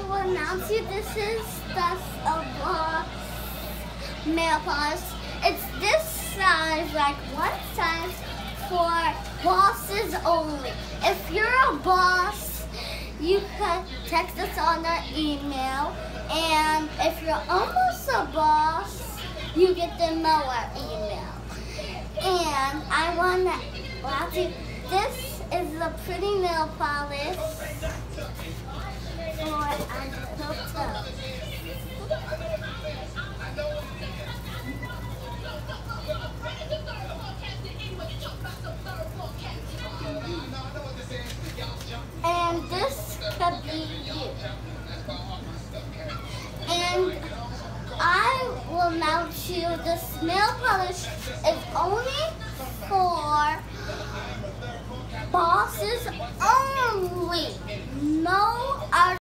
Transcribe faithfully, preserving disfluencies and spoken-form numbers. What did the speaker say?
will announce you this is the Boss nail polish. It's this size, like one size for bosses only. If you're a boss, you can text us on our email, and if you're almost a boss, you get the Moa email. And I want to ask you, this is the pretty nail polish for a hotel. And this could be you. And I will announce you this nail polish is only for bosses only. No